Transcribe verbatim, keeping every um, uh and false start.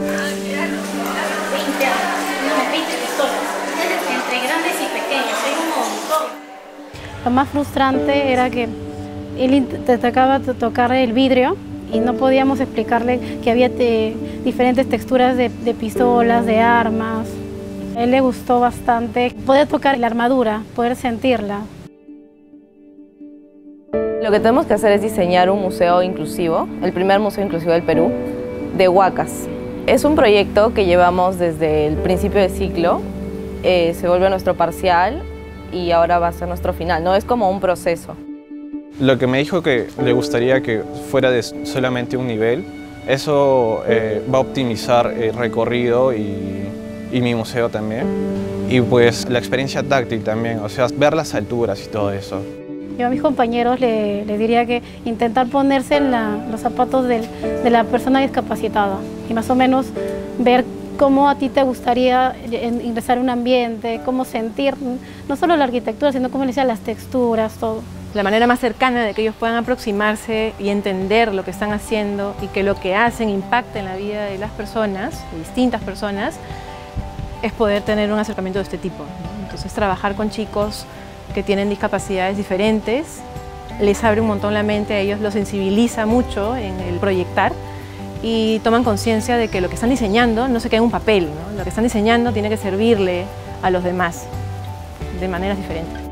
veinte armas, no, veinte pistolas, entre grandes y pequeñas, hay un montón. Lo más frustrante era que él te tocaba tocar el vidrio y no podíamos explicarle que había te, diferentes texturas de, de pistolas, de armas. A él le gustó bastante poder tocar la armadura, poder sentirla. Lo que tenemos que hacer es diseñar un museo inclusivo, el primer museo inclusivo del Perú, de huacas. Es un proyecto que llevamos desde el principio del ciclo, eh, se vuelve nuestro parcial y ahora va a ser nuestro final, ¿no? Es como un proceso. Lo que me dijo que le gustaría que fuera de solamente un nivel, eso eh, va a optimizar el recorrido y, y mi museo también. Y pues la experiencia táctil también, o sea, ver las alturas y todo eso. Yo a mis compañeros les le diría que intentar ponerse en la, los zapatos del, de la persona discapacitada y más o menos ver cómo a ti te gustaría ingresar a un ambiente, cómo sentir, no solo la arquitectura, sino como les decía, las texturas, todo. La manera más cercana de que ellos puedan aproximarse y entender lo que están haciendo y que lo que hacen impacte en la vida de las personas, de distintas personas, es poder tener un acercamiento de este tipo, ¿no? Entonces, trabajar con chicos que tienen discapacidades diferentes les abre un montón la mente, a ellos los sensibiliza mucho en el proyectar y toman conciencia de que lo que están diseñando no se queda en un papel, ¿no? Lo que están diseñando tiene que servirle a los demás de maneras diferentes.